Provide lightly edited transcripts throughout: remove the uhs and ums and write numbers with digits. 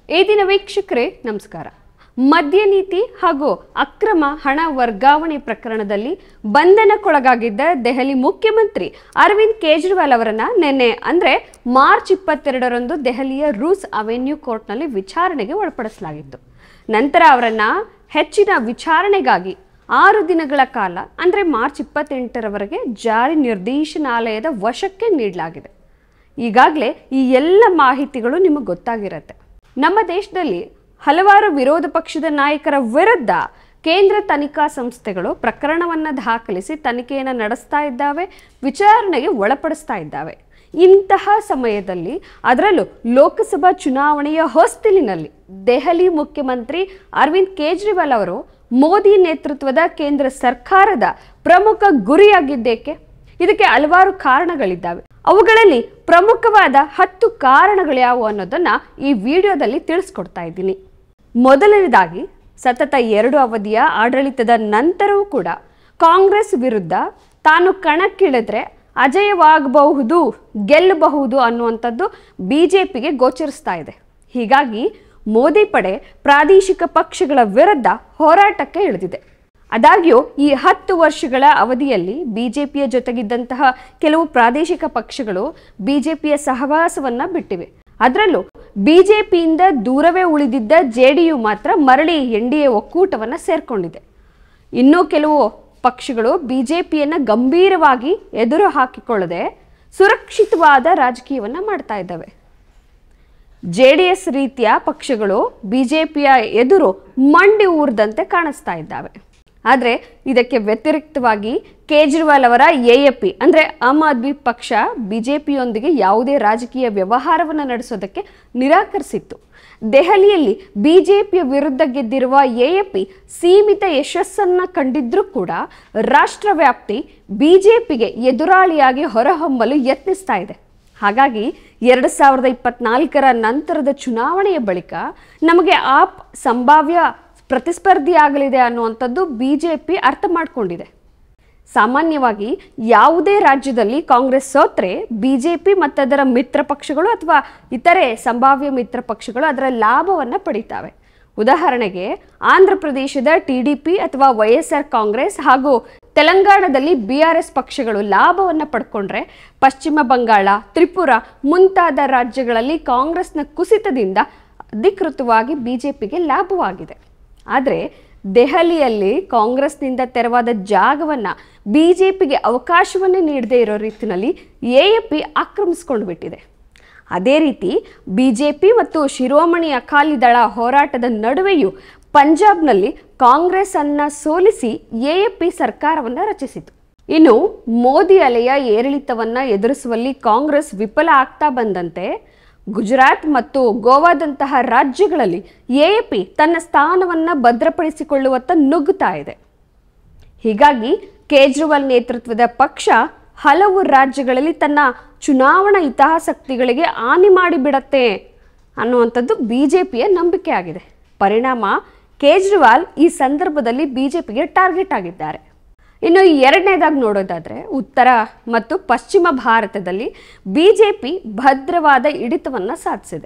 ಈ ದಿನ ವೀಕ್ಷಕರೇ ನಮಸ್ಕಾರ. ಮದ್ಯ ನೀತಿ ಹಾಗೂ ಅಕ್ರಮ ಹಣ ವರ್ಗಾವಣೆ ಪ್ರಕರಣದಲ್ಲಿ ಬಂಧನಕ್ಕೊಳಗಾಗಿದ್ದ ದೆಹಲಿ ಮುಖ್ಯಮಂತ್ರಿ ಅರವಿಂದ್ ಕೇಜ್ರಿವಾಲ್ ಅವರನ್ನ ನಿನ್ನೆ ಅಂದ್ರೆ ಮಾರ್ಚ್ 22ರಂದು ದೆಹಲಿಯ ರೂಸ್ ಅವೆನ್ಯೂ ಕೋರ್ಟ್ನಲ್ಲಿ ವಿಚಾರಣೆಗೆ ಒಳಪಡಿಸಲಾಗಿತ್ತು. ನಂತರ ಅವರನ್ನ ಹೆಚ್ಚಿನ ವಿಚಾರಣೆಗಾಗಿ 6 ದಿನಗಳ ಕಾಲ ಅಂದ್ರೆ ಮಾರ್ಚ್ 28ರವರೆಗೆ ಜಾರಿ ನಿರ್ದೇಶನಾಲಯದ ವಶಕ್ಕೆ ನೀಡಲಾಗಿದೆ. ಈಗಾಗಲೇ ಈ ಎಲ್ಲ ಮಾಹಿತಿಗಳು ನಿಮಗೆ ಗೊತ್ತಾಗಿರುತ್ತೆ. ನಮ್ಮ ದೇಶದಲ್ಲಿ ಹಲವಾರು ವಿರೋಧ ಪಕ್ಷದ ನಾಯಕರ ವಿರುದ್ಧ ಕೇಂದ್ರ ತನಿಖಾ ಸಂಸ್ಥೆಗಳು ಪ್ರಕರಣವನ್ನು ದಾಖಲಿಸಿ ತನಿಖೆಯನ್ನು ನಡೆಸ್ತಾ ಇದ್ದಾವೆ, ವಿಚಾರಣೆಗೆ ಒಳಪಡಿಸ್ತಾ ಇದ್ದಾವೆ. ಇಂತಹ ಸಮಯದಲ್ಲಿ ಅದರಲ್ಲೂ ಲೋಕಸಭಾ ಚುನಾವಣೆಯ ಹೊಸ್ತಿಲಿನಲ್ಲಿ ದೆಹಲಿ ಮುಖ್ಯಮಂತ್ರಿ ಅರವಿಂದ್ ಕೇಜ್ರಿವಾಲ್ ಅವರು ಮೋದಿ ನೇತೃತ್ವದ ಕೇಂದ್ರ ಸರ್ಕಾರದ ಪ್ರಮುಖ ಗುರಿಯಾಗಿದ್ದೇಕೆ? ಇದಕ್ಕೆ ಹಲವಾರು ಕಾರಣಗಳಿದ್ದಾವೆ. ಅವುಗಳಲ್ಲಿ ಪ್ರಮುಖವಾದ 10 ಕಾರಣಗಳ್ಯಾವು ಅನ್ನೋದನ್ನ ಈ ವಿಡಿಯೋದಲ್ಲಿ ತಿಳಿಸ್ಕೊಡ್ತಾ ಇದ್ದೀನಿ. ಮೊದಲನೇದಾಗಿ, ಸತತ 2 ಅವಧಿಯ ಆಡಳಿತದ ನಂತರವೂ ಕೂಡ ಕಾಂಗ್ರೆಸ್ ವಿರುದ್ಧ ತಾನು ಕಣಕ್ಕಿಳಿದ್ರೆ ಅಜಯವಾಗಬಹುದು, ಗೆಲ್ಲಬಹುದು ಅನ್ನುವಂಥದ್ದು ಬಿಜೆಪಿಗೆ ಗೋಚರಿಸ್ತಾ ಇದೆ. ಹೀಗಾಗಿ ಮೋದಿ ಪಡೆ ಪ್ರಾದೇಶಿಕ ಪಕ್ಷಗಳ ವಿರುದ್ಧ ಹೋರಾಟಕ್ಕೆ ಇಳಿದಿದೆ. ಆದಾಗ್ಯೂ ಈ 10 ವರ್ಷಗಳ ಅವಧಿಯಲ್ಲಿ ಬಿಜೆಪಿಯ ಜೊತೆಗಿದ್ದಂತಹ ಕೆಲವು ಪ್ರಾದೇಶಿಕ ಪಕ್ಷಗಳು ಬಿಜೆಪಿಯ ಸಹವಾಸವನ್ನ ಬಿಟ್ಟಿವೆ. ಅದರಲ್ಲೂ ಬಿಜೆಪಿಯಿಂದ ದೂರವೇ ಉಳಿದಿದ್ದ ಜೆಡಿಯು ಮಾತ್ರ ಮರಳಿ ಎನ್ಡಿಎ ಒಕ್ಕೂಟವನ್ನು ಸೇರ್ಕೊಂಡಿದೆ. ಇನ್ನೂ ಕೆಲವು ಪಕ್ಷಗಳು ಬಿಜೆಪಿಯನ್ನು ಗಂಭೀರವಾಗಿ ಎದುರು ಹಾಕಿಕೊಳ್ಳದೆ ಸುರಕ್ಷಿತವಾದ ರಾಜಕೀಯವನ್ನು ಮಾಡ್ತಾ ಇದ್ದಾವೆ. ಜೆಡಿಎಸ್ ರೀತಿಯ ಪಕ್ಷಗಳು ಬಿಜೆಪಿಯ ಎದುರು ಮಂಡಿ ಊರ್ದಂತೆ ಕಾಣಿಸ್ತಾ ಇದ್ದಾವೆ. ಆದರೆ ಇದಕ್ಕೆ ವ್ಯತಿರಿಕ್ತವಾಗಿ ಕೇಜ್ರಿವಾಲ್ ಅವರ ಎಎಪಿ ಅಂದರೆ ಆಮ್ ಆದ್ಮಿ ಪಕ್ಷ ಬಿಜೆಪಿಯೊಂದಿಗೆ ಯಾವುದೇ ರಾಜಕೀಯ ವ್ಯವಹಾರವನ್ನು ನಡೆಸೋದಕ್ಕೆ ನಿರಾಕರಿಸಿತ್ತು. ದೆಹಲಿಯಲ್ಲಿ ಬಿಜೆಪಿಯ ವಿರುದ್ಧ ಗೆದ್ದಿರುವ ಎಎಪಿ ಸೀಮಿತ ಯಶಸ್ಸನ್ನು ಕಂಡಿದ್ರೂ ಕೂಡ ರಾಷ್ಟ್ರವ್ಯಾಪ್ತಿ ಬಿಜೆಪಿಗೆ ಎದುರಾಳಿಯಾಗಿ ಹೊರಹೊಮ್ಮಲು ಯತ್ನಿಸ್ತಾ ಇದೆ. ಹಾಗಾಗಿ 2024ರ ನಂತರದ ಚುನಾವಣೆಯ ಬಳಿಕ ನಮಗೆ ಆಪ್ ಸಂಭಾವ್ಯ ಪ್ರತಿಸ್ಪರ್ಧಿಯಾಗಲಿದೆ ಅನ್ನುವಂಥದ್ದು ಬಿಜೆಪಿ ಅರ್ಥ ಮಾಡಿಕೊಂಡಿದೆ. ಸಾಮಾನ್ಯವಾಗಿ ಯಾವುದೇ ರಾಜ್ಯದಲ್ಲಿ ಕಾಂಗ್ರೆಸ್ ಸೋತ್ರೆ ಬಿಜೆಪಿ ಮತ್ತದರ ಮಿತ್ರ ಪಕ್ಷಗಳು ಅಥವಾ ಇತರೆ ಸಂಭಾವ್ಯ ಮಿತ್ರ ಪಕ್ಷಗಳು ಅದರ ಲಾಭವನ್ನು ಪಡಿತಾವೆ. ಉದಾಹರಣೆಗೆ ಆಂಧ್ರ ಪ್ರದೇಶದ ಟಿಡಿಪಿ ಅಥವಾ ವೈಎಸ್ಆರ್ ಕಾಂಗ್ರೆಸ್ ಹಾಗೂ ತೆಲಂಗಾಣದಲ್ಲಿ ಬಿಆರ್ಎಸ್ ಪಕ್ಷಗಳು ಲಾಭವನ್ನು ಪಡ್ಕೊಂಡ್ರೆ, ಪಶ್ಚಿಮ ಬಂಗಾಳ, ತ್ರಿಪುರ ಮುಂತಾದ ರಾಜ್ಯಗಳಲ್ಲಿ ಕಾಂಗ್ರೆಸ್ನ ಕುಸಿತದಿಂದ ಅಧಿಕೃತವಾಗಿ ಬಿಜೆಪಿಗೆ ಲಾಭವಾಗಿದೆ. ಆದರೆ ದೆಹಲಿಯಲ್ಲಿ ಕಾಂಗ್ರೆಸ್ನಿಂದ ತೆರವಾದ ಜಾಗವನ್ನು ಬಿಜೆಪಿಗೆ ಅವಕಾಶವನ್ನೇ ನೀಡದೇ ಇರೋ ರೀತಿಯಲ್ಲಿ ಎಎಪಿ ಆಕ್ರಮಿಸ್ಕೊಂಡು ಬಿಟ್ಟಿದೆ. ಅದೇ ರೀತಿ ಬಿಜೆಪಿ ಮತ್ತು ಶಿರೋಮಣಿ ಅಕಾಲಿ ದಳ ಹೋರಾಟದ ನಡುವೆಯೂ ಪಂಜಾಬ್ನಲ್ಲಿ ಕಾಂಗ್ರೆಸ್ ಅನ್ನು ಸೋಲಿಸಿ ಎಎಪಿ ಸರ್ಕಾರವನ್ನು ರಚಿಸಿತು. ಇನ್ನು ಮೋದಿ ಅಲೆಯ ಏರಿಳಿತವನ್ನು ಎದುರಿಸುವಲ್ಲಿ ಕಾಂಗ್ರೆಸ್ ವಿಫಲ ಆಗ್ತಾ ಬಂದಂತೆ ಗುಜರಾತ್ ಮತ್ತು ಗೋವಾದಂತಹ ರಾಜ್ಯಗಳಲ್ಲಿ ಎಎಪಿ ತನ್ನ ಸ್ಥಾನವನ್ನು ಭದ್ರಪಡಿಸಿಕೊಳ್ಳುವತ್ತ ನುಗ್ಗುತ್ತಾ ಇದೆ. ಹೀಗಾಗಿ ಕೇಜ್ರಿವಾಲ್ ನೇತೃತ್ವದ ಪಕ್ಷ ಹಲವು ರಾಜ್ಯಗಳಲ್ಲಿ ತನ್ನ ಚುನಾವಣಾ ಹಿತಾಸಕ್ತಿಗಳಿಗೆ ಹಾನಿ ಮಾಡಿಬಿಡತ್ತೆ ಅನ್ನುವಂಥದ್ದು ಬಿಜೆಪಿಯ ನಂಬಿಕೆ ಆಗಿದೆ. ಪರಿಣಾಮ ಕೇಜ್ರಿವಾಲ್ ಈ ಸಂದರ್ಭದಲ್ಲಿ ಬಿಜೆಪಿಗೆ ಟಾರ್ಗೆಟ್ ಆಗಿದ್ದಾರೆ. ಇನ್ನು ಎರಡನೇದಾಗಿ ನೋಡೋದಾದರೆ, ಉತ್ತರ ಮತ್ತು ಪಶ್ಚಿಮ ಭಾರತದಲ್ಲಿ ಬಿಜೆಪಿ ಭದ್ರವಾದ ಹಿಡಿತವನ್ನು ಸಾಧಿಸಿದೆ.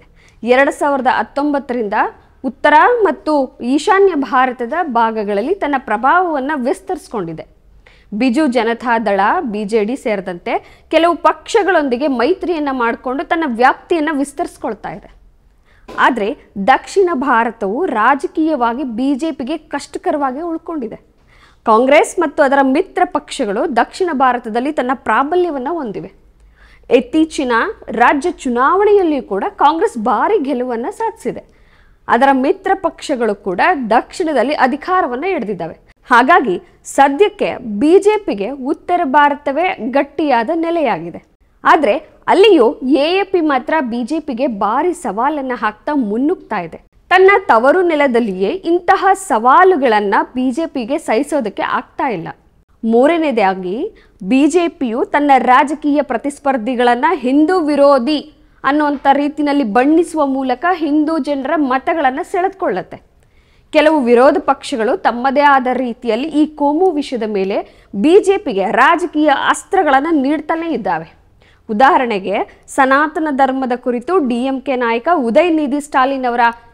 2019ರಿಂದ ಉತ್ತರ ಮತ್ತು ಈಶಾನ್ಯ ಭಾರತದ ಭಾಗಗಳಲ್ಲಿ ತನ್ನ ಪ್ರಭಾವವನ್ನು ವಿಸ್ತರಿಸಿಕೊಂಡಿದೆ. ಬಿಜು ಜನತಾ ದಳ ಬಿಜೆಡಿ ಸೇರಿದಂತೆ ಕೆಲವು ಪಕ್ಷಗಳೊಂದಿಗೆ ಮೈತ್ರಿಯನ್ನು ಮಾಡಿಕೊಂಡು ತನ್ನ ವ್ಯಾಪ್ತಿಯನ್ನು ವಿಸ್ತರಿಸ್ಕೊಳ್ತಾ ಇದೆ. ಆದರೆ ದಕ್ಷಿಣ ಭಾರತವು ರಾಜಕೀಯವಾಗಿ ಬಿಜೆಪಿಗೆ ಕಷ್ಟಕರವಾಗಿ ಉಳ್ಕೊಂಡಿದೆ. ಕಾಂಗ್ರೆಸ್ ಮತ್ತು ಅದರ ಮಿತ್ರ ಪಕ್ಷಗಳು ದಕ್ಷಿಣ ಭಾರತದಲ್ಲಿ ತನ್ನ ಪ್ರಾಬಲ್ಯವನ್ನು ಹೊಂದಿವೆ. ಇತ್ತೀಚಿನ ರಾಜ್ಯ ಚುನಾವಣೆಯಲ್ಲಿಯೂ ಕೂಡ ಕಾಂಗ್ರೆಸ್ ಭಾರಿ ಗೆಲುವನ್ನು ಸಾಧಿಸಿದೆ. ಅದರ ಮಿತ್ರ ಪಕ್ಷಗಳು ಕೂಡ ದಕ್ಷಿಣದಲ್ಲಿ ಅಧಿಕಾರವನ್ನು ಹಿಡಿದಿದ್ದಾವೆ. ಹಾಗಾಗಿ ಸದ್ಯಕ್ಕೆ ಬಿಜೆಪಿಗೆ ಉತ್ತರ ಭಾರತವೇ ಗಟ್ಟಿಯಾದ ನೆಲೆಯಾಗಿದೆ. ಆದರೆ ಅಲ್ಲಿಯೂ ಎಎಪಿ ಮಾತ್ರ ಬಿಜೆಪಿಗೆ ಭಾರಿ ಸವಾಲನ್ನು ಹಾಕ್ತಾ ಮುನ್ನುಗ್ತಾ ಇದೆ. ತನ್ನ ತವರು ನೆಲದಲ್ಲಿಯೇ ಇಂತಹ ಸವಾಲುಗಳನ್ನು ಬಿಜೆಪಿಗೆ ಸಹಿಸೋದಕ್ಕೆ ಆಗ್ತಾ ಇಲ್ಲ. ಮೂರನೇದಾಗಿ, ಬಿಜೆಪಿಯು ತನ್ನ ರಾಜಕೀಯ ಪ್ರತಿಸ್ಪರ್ಧಿಗಳನ್ನು ಹಿಂದೂ ವಿರೋಧಿ ಅನ್ನುವಂಥ ರೀತಿಯಲ್ಲಿ ಬಣ್ಣಿಸುವ ಮೂಲಕ ಹಿಂದೂ ಜನರ ಮತಗಳನ್ನು ಸೆಳೆದುಕೊಳ್ಳುತ್ತೆ. ಕೆಲವು ವಿರೋಧ ಪಕ್ಷಗಳು ತಮ್ಮದೇ ಆದ ರೀತಿಯಲ್ಲಿ ಈ ಕೋಮು ವಿಷಯದ ಮೇಲೆ ಬಿಜೆಪಿಗೆ ರಾಜಕೀಯ ಅಸ್ತ್ರಗಳನ್ನು ನೀಡ್ತಾನೇ ಇದ್ದಾವೆ. ಉದಾಹರಣೆಗೆ ಸನಾತನ ಧರ್ಮದ ಕುರಿತು ಡಿಎಂಕೆ ನಾಯಕ ಉದಯನಿಧಿ ಸ್ಟಾಲಿನ್ ಅವರ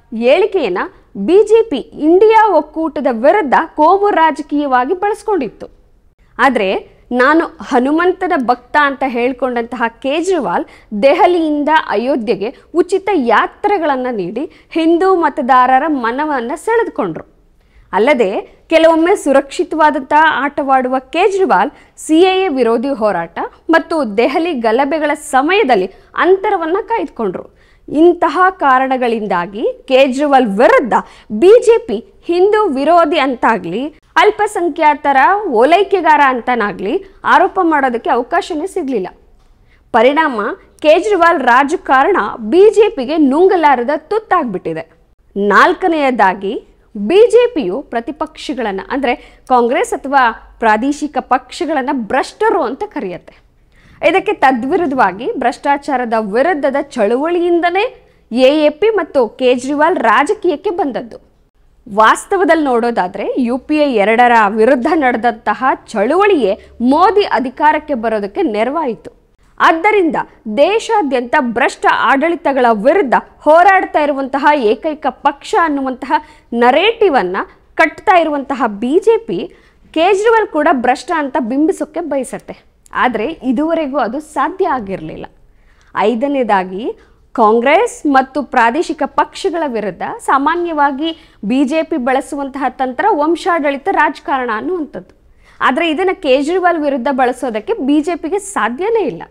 ಹೇಳಿಕೆಯನ್ನ ಬಿಜೆಪಿ ಇಂಡಿಯಾ ಒಕ್ಕೂಟದ ವಿರುದ್ಧ ಕೋಮು ರಾಜಕೀಯವಾಗಿ ಬಳಸ್ಕೊಂಡಿತ್ತು. ಆದರೆ ನಾನು ಹನುಮಂತನ ಭಕ್ತ ಅಂತ ಹೇಳ್ಕೊಂಡಂತಹ ಕೇಜ್ರಿವಾಲ್ ದೆಹಲಿಯಿಂದ ಅಯೋಧ್ಯೆಗೆ ಉಚಿತ ಯಾತ್ರೆಗಳನ್ನು ನೀಡಿ ಹಿಂದೂ ಮತದಾರರ ಮನವನ್ನು ಸೆಳೆದುಕೊಂಡ್ರು. ಅಲ್ಲದೆ ಕೆಲವೊಮ್ಮೆ ಸುರಕ್ಷಿತವಾದಂತಹ ಆಟವಾಡುವ ಕೇಜ್ರಿವಾಲ್ ಸಿಎಎ ವಿರೋಧಿ ಹೋರಾಟ ಮತ್ತು ದೆಹಲಿ ಗಲಭೆಗಳ ಸಮಯದಲ್ಲಿ ಅಂತರವನ್ನು ಕಾಯ್ದುಕೊಂಡ್ರು. ಇಂತಹ ಕಾರಣಗಳಿಂದಾಗಿ ಕೇಜ್ರಿವಾಲ್ ವಿರುದ್ಧ ಬಿಜೆಪಿ ಹಿಂದೂ ವಿರೋಧಿ ಅಂತಾಗ್ಲಿ ಅಲ್ಪಸಂಖ್ಯಾತರ ಓಲೈಕೆಗಾರ ಅಂತನಾಗ್ಲಿ ಆರೋಪ ಮಾಡೋದಕ್ಕೆ ಅವಕಾಶನೇ ಸಿಗಲಿಲ್ಲ. ಪರಿಣಾಮ ಕೇಜ್ರಿವಾಲ್ ರಾಜಕಾರಣ ಬಿಜೆಪಿಗೆ ನುಂಗಲಾರದ ತುತ್ತಾಗ್ಬಿಟ್ಟಿದೆ. ನಾಲ್ಕನೆಯದಾಗಿ ಬಿಜೆಪಿಯು ಪ್ರತಿಪಕ್ಷಗಳನ್ನು ಅಂದರೆ ಕಾಂಗ್ರೆಸ್ ಅಥವಾ ಪ್ರಾದೇಶಿಕ ಪಕ್ಷಗಳನ್ನು ಭ್ರಷ್ಟರು ಅಂತ ಕರೆಯುತ್ತೆ. ಇದಕ್ಕೆ ತದ್ವಿರುದ್ಧವಾಗಿ ಭ್ರಷ್ಟಾಚಾರದ ವಿರುದ್ಧದ ಚಳುವಳಿಯಿಂದನೇ ಎಎಪಿ ಮತ್ತು ಕೇಜ್ರಿವಾಲ್ ರಾಜಕೀಯಕ್ಕೆ ಬಂದದ್ದು. ವಾಸ್ತವದಲ್ಲಿ ನೋಡೋದಾದರೆ UPA 2ರ ವಿರುದ್ಧ ನಡೆದಂತಹ ಚಳುವಳಿಯೇ ಮೋದಿ ಅಧಿಕಾರಕ್ಕೆ ಬರೋದಕ್ಕೆ ನೆರವಾಯಿತು. ಆದ್ದರಿಂದ ದೇಶಾದ್ಯಂತ ಭ್ರಷ್ಟ ಆಡಳಿತಗಳ ವಿರುದ್ಧ ಹೋರಾಡ್ತಾ ಇರುವಂತಹ ಏಕೈಕ ಪಕ್ಷ ಅನ್ನುವಂತಹ ನರೇಟಿವನ್ನು ಕಟ್ತಾ ಇರುವಂತಹ ಬಿಜೆಪಿ ಕೇಜ್ರಿವಾಲ್ ಕೂಡ ಭ್ರಷ್ಟ ಅಂತ ಬಿಂಬಿಸೋಕ್ಕೆ ಬಯಸತ್ತೆ. ಆದರೆ ಇದುವರೆಗೂ ಅದು ಸಾಧ್ಯ ಆಗಿರಲಿಲ್ಲ. ಐದನೇದಾಗಿ ಕಾಂಗ್ರೆಸ್ ಮತ್ತು ಪ್ರಾದೇಶಿಕ ಪಕ್ಷಗಳ ವಿರುದ್ಧ ಸಾಮಾನ್ಯವಾಗಿ ಬಿಜೆಪಿ ಬಳಸುವಂತಹ ತಂತ್ರ ವಂಶಾಡಳಿತ ರಾಜಕಾರಣ ಅನ್ನುವಂಥದ್ದು. ಆದರೆ ಇದನ್ನು ಕೇಜ್ರಿವಾಲ್ ವಿರುದ್ಧ ಬಳಸೋದಕ್ಕೆ ಬಿಜೆಪಿಗೆ ಸಾಧ್ಯನೇ ಇಲ್ಲ.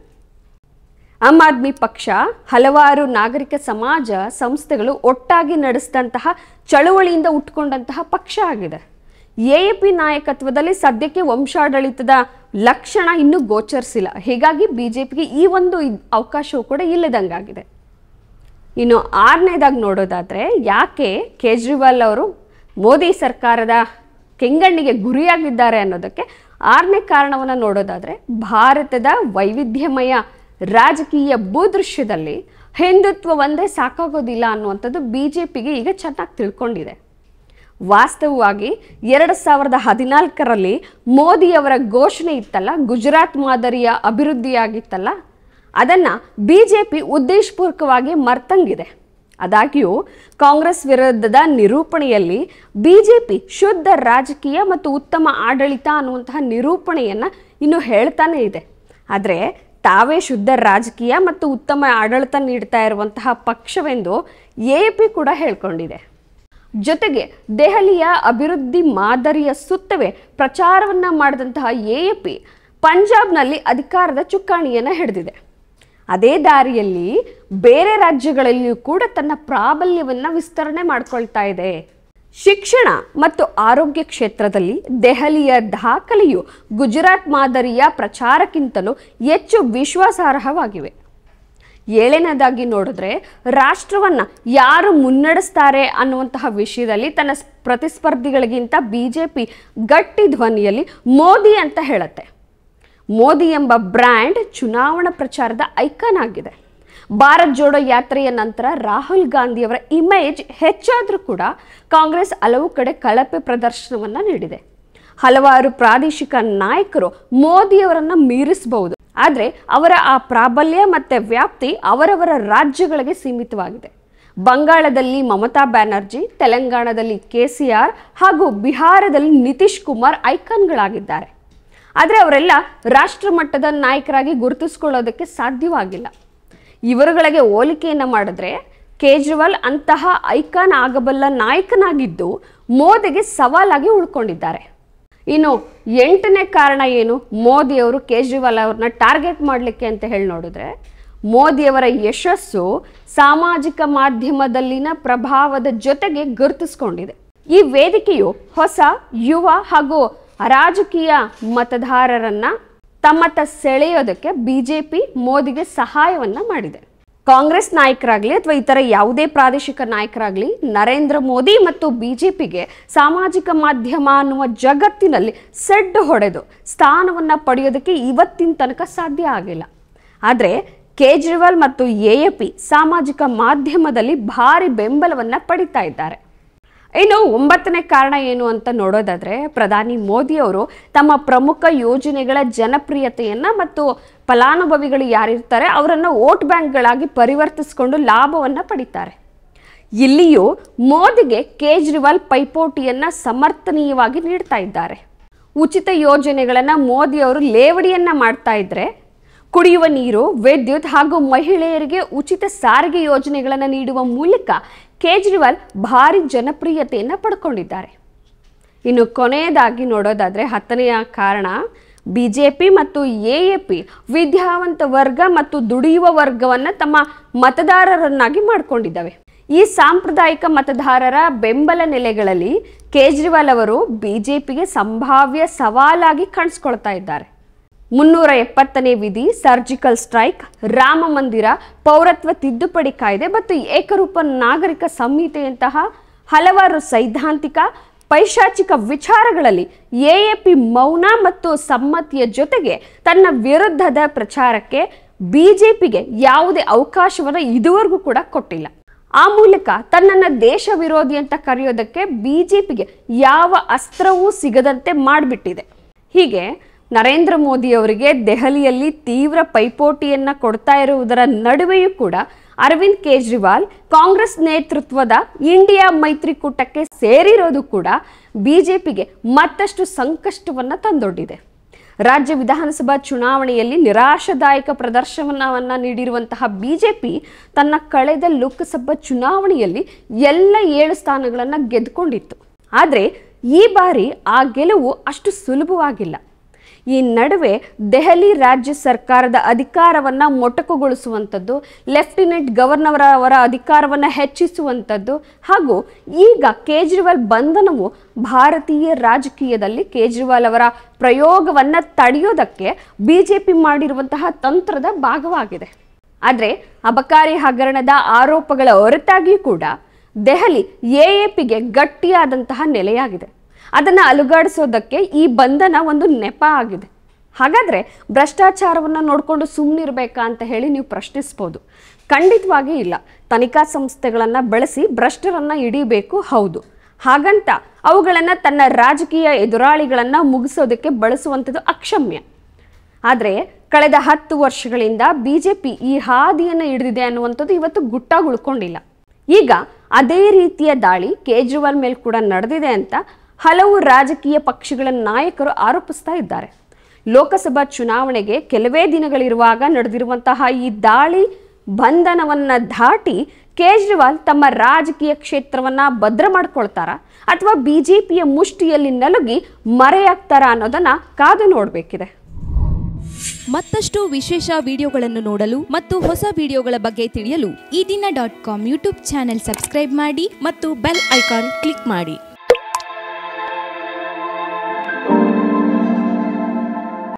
ಆಮ್ ಆದ್ಮಿ ಪಕ್ಷ ಹಲವಾರು ನಾಗರಿಕ ಸಮಾಜ ಸಂಸ್ಥೆಗಳು ಒಟ್ಟಾಗಿ ನಡೆಸಿದಂತಹ ಚಳುವಳಿಯಿಂದ ಹುಟ್ಕೊಂಡಂತಹ ಪಕ್ಷ ಆಗಿದೆ. ಎಎಪಿ ನಾಯಕತ್ವದಲ್ಲಿ ಸದ್ಯಕ್ಕೆ ವಂಶಾಡಳಿತದ ಲಕ್ಷಣ ಇನ್ನೂ ಗೋಚರಿಸಿಲ್ಲ. ಹೀಗಾಗಿ ಬಿಜೆಪಿಗೆ ಈ ಒಂದು ಅವಕಾಶವೂ ಕೂಡ ಇಲ್ಲದಂಗಾಗಿದೆ. ಇನ್ನು ಆರನೇದಾಗಿ ನೋಡೋದಾದರೆ ಯಾಕೆ ಕೇಜ್ರಿವಾಲ್ ಅವರು ಮೋದಿ ಸರ್ಕಾರದ ಕೆಂಗಣ್ಣಿಗೆ ಗುರಿಯಾಗಿದ್ದಾರೆ ಅನ್ನೋದಕ್ಕೆ ಆರನೇ ಕಾರಣವನ್ನು ನೋಡೋದಾದರೆ ಭಾರತದ ವೈವಿಧ್ಯಮಯ ರಾಜಕೀಯ ಭೂದೃಶ್ಯದಲ್ಲಿ ಹಿಂದುತ್ವ ಒಂದೇ ಸಾಕಾಗೋದಿಲ್ಲ ಅನ್ನುವಂಥದ್ದು ಬಿಜೆಪಿಗೆ ಈಗ ಚೆನ್ನಾಗಿ ತಿಳ್ಕೊಂಡಿದೆ. ವಾಸ್ತವವಾಗಿ 2014ರಲ್ಲಿ ಮೋದಿಯವರ ಘೋಷಣೆ ಇತ್ತಲ್ಲ, ಗುಜರಾತ್ ಮಾದರಿಯ ಅಭಿವೃದ್ಧಿಯಾಗಿತ್ತಲ್ಲ, ಅದನ್ನು ಬಿಜೆಪಿ ಉದ್ದೇಶಪೂರ್ವಕವಾಗಿ ಮರ್ತಂಗಿದೆ. ಆದಾಗ್ಯೂ ಕಾಂಗ್ರೆಸ್ ವಿರುದ್ಧದ ನಿರೂಪಣೆಯಲ್ಲಿ ಬಿಜೆಪಿ ಶುದ್ಧ ರಾಜಕೀಯ ಮತ್ತು ಉತ್ತಮ ಆಡಳಿತ ಅನ್ನುವಂತಹ ನಿರೂಪಣೆಯನ್ನು ಇನ್ನು ಹೇಳ್ತಾನೆ ಇದೆ. ಆದರೆ ತಾವೇ ಶುದ್ಧ ರಾಜಕೀಯ ಮತ್ತು ಉತ್ತಮ ಆಡಳಿತ ನೀಡ್ತಾ ಇರುವಂತಹ ಪಕ್ಷವೆಂದು ಎಎಪಿ ಕೂಡ ಹೇಳ್ಕೊಂಡಿದೆ. ಜೊತೆಗೆ ದೆಹಲಿಯ ಅಭಿವೃದ್ಧಿ ಮಾದರಿಯ ಸುತ್ತವೇ ಪ್ರಚಾರವನ್ನು ಮಾಡಿದಂತಹ ಎಎಪಿ ಪಂಜಾಬ್ನಲ್ಲಿ ಅಧಿಕಾರದ ಚುಕ್ಕಾಣಿಯನ್ನು ಹಿಡಿದಿದೆ. ಅದೇ ದಾರಿಯಲ್ಲಿ ಬೇರೆ ರಾಜ್ಯಗಳಲ್ಲಿಯೂ ಕೂಡ ತನ್ನ ಪ್ರಾಬಲ್ಯವನ್ನು ವಿಸ್ತರಣೆ ಮಾಡಿಕೊಳ್ತಾ ಇದೆ. ಶಿಕ್ಷಣ ಮತ್ತು ಆರೋಗ್ಯ ಕ್ಷೇತ್ರದಲ್ಲಿ ದೆಹಲಿಯ ದಾಖಲೆಯು ಗುಜರಾತ್ ಮಾದರಿಯ ಪ್ರಚಾರಕ್ಕಿಂತಲೂ ಹೆಚ್ಚು ವಿಶ್ವಾಸಾರ್ಹವಾಗಿವೆ. ಏಳನೇದಾಗಿ ನೋಡಿದ್ರೆ ರಾಷ್ಟ್ರವನ್ನು ಯಾರು ಮುನ್ನಡೆಸ್ತಾರೆ ಅನ್ನುವಂತಹ ವಿಷಯದಲ್ಲಿ ತನ್ನ ಪ್ರತಿಸ್ಪರ್ಧಿಗಳಿಗಿಂತ ಬಿಜೆಪಿ ಗಟ್ಟಿ ಧ್ವನಿಯಲ್ಲಿ ಮೋದಿ ಅಂತ ಹೇಳುತ್ತೆ. ಮೋದಿ ಎಂಬ ಬ್ರ್ಯಾಂಡ್ ಚುನಾವಣಾ ಪ್ರಚಾರದ ಐಕಾನ್ ಆಗಿದೆ. ಭಾರತ್ ಜೋಡೋ ಯಾತ್ರೆಯ ನಂತರ ರಾಹುಲ್ ಗಾಂಧಿಯವರ ಇಮೇಜ್ ಹೆಚ್ಚಾದರೂ ಕೂಡ ಕಾಂಗ್ರೆಸ್ ಹಲವು ಕಡೆ ಕಳಪೆ ಪ್ರದರ್ಶನವನ್ನು ನೀಡಿದೆ. ಹಲವಾರು ಪ್ರಾದೇಶಿಕ ನಾಯಕರು ಮೋದಿಯವರನ್ನು ಮೀರಿಸಬಹುದು, ಆದರೆ ಅವರ ಆ ಪ್ರಾಬಲ್ಯ ಮತ್ತು ವ್ಯಾಪ್ತಿ ಅವರವರ ರಾಜ್ಯಗಳಿಗೆ ಸೀಮಿತವಾಗಿದೆ. ಬಂಗಾಳದಲ್ಲಿ ಮಮತಾ ಬ್ಯಾನರ್ಜಿ, ತೆಲಂಗಾಣದಲ್ಲಿ KCR ಹಾಗೂ ಬಿಹಾರದಲ್ಲಿ ನಿತೀಶ್ ಕುಮಾರ್ ಐಕಾನ್ಗಳಾಗಿದ್ದಾರೆ. ಆದರೆ ಅವರೆಲ್ಲ ರಾಷ್ಟ್ರ ಮಟ್ಟದ ನಾಯಕರಾಗಿ ಗುರುತಿಸಿಕೊಳ್ಳೋದಕ್ಕೆ ಸಾಧ್ಯವಾಗಿಲ್ಲ. ಇವರುಗಳಿಗೆ ಹೋಲಿಕೆಯನ್ನು ಮಾಡಿದ್ರೆ ಕೇಜ್ರಿವಾಲ್ ಅಂತಹ ಐಕಾನ್ ಆಗಬಲ್ಲ ನಾಯಕನಾಗಿದ್ದು ಮೋದಿಗೆ ಸವಾಲಾಗಿ ಉಳ್ಕೊಂಡಿದ್ದಾರೆ. ಇನ್ನು 8ನೇ ಕಾರಣ ಏನು ಮೋದಿಯವರು ಕೇಜ್ರಿವಾಲ್ ಅವ್ರನ್ನ ಟಾರ್ಗೆಟ್ ಮಾಡಲಿಕ್ಕೆ ಅಂತ ಹೇಳಿ ನೋಡಿದ್ರೆ, ಮೋದಿಯವರ ಯಶಸ್ಸು ಸಾಮಾಜಿಕ ಮಾಧ್ಯಮದಲ್ಲಿನ ಪ್ರಭಾವದ ಜೊತೆಗೆ ಗುರುತಿಸಿಕೊಂಡಿದೆ. ಈ ವೇದಿಕೆಯು ಹೊಸ ಯುವ ಹಾಗೂ ರಾಜಕೀಯ ಮತದಾರರನ್ನ ತಮ್ಮತ್ತ ಸೆಳೆಯೋದಕ್ಕೆ ಬಿಜೆಪಿ ಮೋದಿಗೆ ಸಹಾಯವನ್ನ ಮಾಡಿದೆ. ಕಾಂಗ್ರೆಸ್ ನಾಯಕರಾಗಲಿ ಅಥವಾ ಇತರ ಯಾವುದೇ ಪ್ರಾದೇಶಿಕ ನಾಯಕರಾಗಲಿ ನರೇಂದ್ರ ಮೋದಿ ಮತ್ತು ಬಿಜೆಪಿಗೆ ಸಾಮಾಜಿಕ ಮಾಧ್ಯಮ ಅನ್ನುವ ಜಗತ್ತಿನಲ್ಲಿ ಸೆಡ್ಡು ಹೊಡೆದು ಸ್ಥಾನವನ್ನು ಪಡೆಯೋದಕ್ಕೆ ಇವತ್ತಿನ ತನಕ ಸಾಧ್ಯ ಆಗಿಲ್ಲ. ಆದರೆ ಕೇಜ್ರಿವಾಲ್ ಮತ್ತು ಎಎಪಿ ಸಾಮಾಜಿಕ ಮಾಧ್ಯಮದಲ್ಲಿ ಭಾರಿ ಬೆಂಬಲವನ್ನು ಪಡಿತಾ ಇದ್ದಾರೆ. ಇನ್ನು 9ನೇ ಕಾರಣ ಏನು ಅಂತ ನೋಡೋದಾದರೆ, ಪ್ರಧಾನಿ ಮೋದಿಯವರು ತಮ್ಮ ಪ್ರಮುಖ ಯೋಜನೆಗಳ ಜನಪ್ರಿಯತೆಯನ್ನು ಮತ್ತು ಫಲಾನುಭವಿಗಳು ಯಾರಿರ್ತಾರೆ ಅವರನ್ನು ವೋಟ್ ಬ್ಯಾಂಕ್ಗಳಾಗಿ ಪರಿವರ್ತಿಸಿಕೊಂಡು ಲಾಭವನ್ನು ಪಡಿತಾರೆ. ಇಲ್ಲಿಯೂ ಮೋದಿಗೆ ಕೇಜ್ರಿವಾಲ್ ಪೈಪೋಟಿಯನ್ನ ಸಮರ್ಥನೀಯವಾಗಿ ನೀಡ್ತಾ ಇದ್ದಾರೆ. ಉಚಿತ ಯೋಜನೆಗಳನ್ನು ಮೋದಿ ಅವರು ಲೇವಡಿಯನ್ನ ಮಾಡ್ತಾ ಇದ್ರೆ, ಕುಡಿಯುವ ನೀರು, ವಿದ್ಯುತ್ ಹಾಗೂ ಮಹಿಳೆಯರಿಗೆ ಉಚಿತ ಸಾರಿಗೆ ಯೋಜನೆಗಳನ್ನು ನೀಡುವ ಮೂಲಕ ಕೇಜ್ರಿವಾಲ್ ಭಾರಿ ಜನಪ್ರಿಯತೆಯನ್ನು ಪಡ್ಕೊಂಡಿದ್ದಾರೆ. ಇನ್ನು ಕೊನೆಯದಾಗಿ ನೋಡೋದಾದ್ರೆ 10ನೆಯ ಕಾರಣ, ಬಿಜೆಪಿ ಮತ್ತು ಎಎಪಿ ವಿದ್ಯಾವಂತ ವರ್ಗ ಮತ್ತು ದುಡಿಯುವ ವರ್ಗವನ್ನು ತಮ್ಮ ಮತದಾರರನ್ನಾಗಿ ಮಾಡಿಕೊಂಡಿದ್ದಾವೆ. ಈ ಸಾಂಪ್ರದಾಯಿಕ ಮತದಾರರ ಬೆಂಬಲ ನೆಲೆಗಳಲ್ಲಿ ಕೇಜ್ರಿವಾಲ್ ಅವರು ಬಿಜೆಪಿಗೆ ಸಂಭಾವ್ಯ ಸವಾಲಾಗಿ ಕಾಣಿಸ್ಕೊಳ್ತಾ ಇದ್ದಾರೆ. 370ನೇ ವಿಧಿ, ಸರ್ಜಿಕಲ್ ಸ್ಟ್ರೈಕ್, ರಾಮ ಮಂದಿರ, ಪೌರತ್ವ ತಿದ್ದುಪಡಿ ಕಾಯ್ದೆ ಮತ್ತು ಏಕರೂಪ ನಾಗರಿಕ ಸಂಹಿತೆಯಂತಹ ಹಲವಾರು ಸೈದ್ಧಾಂತಿಕ ಪೈಶಾಚಿಕ ವಿಚಾರಗಳಲ್ಲಿ ಎಎಪಿ ಮೌನ ಮತ್ತು ಸಮ್ಮತಿಯ ಜೊತೆಗೆ ತನ್ನ ವಿರುದ್ಧದ ಪ್ರಚಾರಕ್ಕೆ ಬಿಜೆಪಿಗೆ ಯಾವುದೇ ಅವಕಾಶವನ್ನು ಇದುವರೆಗೂ ಕೂಡ ಕೊಟ್ಟಿಲ್ಲ. ಆ ಮೂಲಕ ತನ್ನನ್ನು ದೇಶ ವಿರೋಧಿ ಅಂತ ಕರೆಯೋದಕ್ಕೆ ಬಿಜೆಪಿಗೆ ಯಾವ ಅಸ್ತ್ರವೂ ಸಿಗದಂತೆ ಮಾಡಿಬಿಟ್ಟಿದೆ. ಹೀಗೆ ನರೇಂದ್ರ ಮೋದಿ ಅವರಿಗೆ ದೆಹಲಿಯಲ್ಲಿ ತೀವ್ರ ಪೈಪೋಟಿಯನ್ನ ಕೊಡ್ತಾ ಇರುವುದರ ನಡುವೆಯೂ ಕೂಡ ಅರವಿಂದ್ ಕೇಜ್ರಿವಾಲ್ ಕಾಂಗ್ರೆಸ್ ನೇತೃತ್ವದ ಇಂಡಿಯಾ ಮೈತ್ರಿಕೂಟಕ್ಕೆ ಸೇರಿರೋದು ಕೂಡ ಬಿಜೆಪಿಗೆ ಮತ್ತಷ್ಟು ಸಂಕಷ್ಟವನ್ನು ತಂದೊಡ್ಡಿದೆ. ರಾಜ್ಯ ವಿಧಾನಸಭಾ ಚುನಾವಣೆಯಲ್ಲಿ ನಿರಾಶಾದಾಯಕ ಪ್ರದರ್ಶನವನ್ನು ನೀಡಿರುವಂತಹ ಬಿಜೆಪಿ ತನ್ನ ಕಳೆದ ಲೋಕಸಭಾ ಚುನಾವಣೆಯಲ್ಲಿ ಎಲ್ಲ 7 ಸ್ಥಾನಗಳನ್ನು ಗೆದ್ದುಕೊಂಡಿತ್ತು. ಆದರೆ ಈ ಬಾರಿ ಆ ಗೆಲುವು ಅಷ್ಟು ಸುಲಭವಾಗಿಲ್ಲ. ಈ ನಡುವೆ ದೆಹಲಿ ರಾಜ್ಯ ಸರ್ಕಾರದ ಅಧಿಕಾರವನ್ನು ಮೊಟಕುಗೊಳಿಸುವಂಥದ್ದು, ಲೆಫ್ಟಿನೆಂಟ್ ಗವರ್ನರ್ ಅವರ ಅಧಿಕಾರವನ್ನು ಹೆಚ್ಚಿಸುವಂಥದ್ದು ಹಾಗೂ ಈಗ ಕೇಜ್ರಿವಾಲ್ ಬಂಧನವು ಭಾರತೀಯ ರಾಜಕೀಯದಲ್ಲಿ ಕೇಜ್ರಿವಾಲ್ ಅವರ ಪ್ರಯೋಗವನ್ನು ತಡೆಯೋದಕ್ಕೆ ಬಿಜೆಪಿ ಮಾಡಿರುವಂತಹ ತಂತ್ರದ ಭಾಗವಾಗಿದೆ. ಆದರೆ ಅಬಕಾರಿ ಹಗರಣದ ಆರೋಪಗಳ ಹೊರತಾಗಿಯೂ ಕೂಡ ದೆಹಲಿ ಎಎಪಿಗೆ ಗಟ್ಟಿಯಾದಂತಹ ನೆಲೆಯಾಗಿದೆ. ಅದನ್ನು ಅಲುಗಾಡಿಸೋದಕ್ಕೆ ಈ ಬಂಧನ ಒಂದು ನೆಪ ಆಗಿದೆ. ಹಾಗಾದರೆ ಭ್ರಷ್ಟಾಚಾರವನ್ನು ನೋಡಿಕೊಂಡು ಸುಮ್ಮನಿರಬೇಕಾ ಅಂತ ಹೇಳಿ ನೀವು ಪ್ರಶ್ನಿಸ್ಬೋದು. ಖಂಡಿತವಾಗಿ ಇಲ್ಲ. ತನಿಖಾ ಸಂಸ್ಥೆಗಳನ್ನು ಬಳಸಿ ಭ್ರಷ್ಟರನ್ನು ಹಿಡಿಯಬೇಕು, ಹೌದು. ಹಾಗಂತ ಅವುಗಳನ್ನು ತನ್ನ ರಾಜಕೀಯ ಎದುರಾಳಿಗಳನ್ನು ಮುಗಿಸೋದಕ್ಕೆ ಬಳಸುವಂಥದ್ದು ಅಕ್ಷಮ್ಯ. ಆದರೆ ಕಳೆದ 10 ವರ್ಷಗಳಿಂದ ಬಿಜೆಪಿ ಈ ಹಾದಿಯನ್ನು ಹಿಡಿದಿದೆ ಅನ್ನುವಂಥದ್ದು ಇವತ್ತು ಗುಟ್ಟಾಗಿ ಉಳ್ಕೊಂಡಿಲ್ಲ. ಈಗ ಅದೇ ರೀತಿಯ ದಾಳಿ ಕೇಜ್ರಿವಾಲ್ ಮೇಲೆ ಕೂಡ ನಡೆದಿದೆ ಅಂತ ಹಲವು ರಾಜಕೀಯ ಪಕ್ಷಗಳ ನಾಯಕರು ಆರೋಪಿಸ್ತಾ ಇದ್ದಾರೆ. ಲೋಕಸಭಾ ಚುನಾವಣೆಗೆ ಕೆಲವೇ ದಿನಗಳಿರುವಾಗ ನಡೆದಿರುವಂತಹ ಈ ದಾಳಿ ಬಂಧನವನ್ನು ದಾಟಿ ಕೇಜ್ರಿವಾಲ್ ತಮ್ಮ ರಾಜಕೀಯ ಕ್ಷೇತ್ರವನ್ನು ಭದ್ರ ಮಾಡ್ಕೊಳ್ತಾರಾ ಅಥವಾ ಬಿಜೆಪಿಯ ಮುಷ್ಟಿಯಲ್ಲಿ ನಲುಗಿ ಮರೆಯಾಗ್ತಾರಾ ಅನ್ನೋದನ್ನ ಕಾದು ನೋಡಬೇಕಿದೆ. ಮತ್ತಷ್ಟು ವಿಶೇಷ ವಿಡಿಯೋಗಳನ್ನು ನೋಡಲು ಮತ್ತು ಹೊಸ ವಿಡಿಯೋಗಳ ಬಗ್ಗೆ ತಿಳಿಯಲು ಈ ದಿನ .com ಯೂಟ್ಯೂಬ್ ಚಾನೆಲ್ ಸಬ್ಸ್ಕ್ರೈಬ್ ಮಾಡಿ ಮತ್ತು ಬೆಲ್ ಐಕಾನ್ ಕ್ಲಿಕ್ ಮಾಡಿ.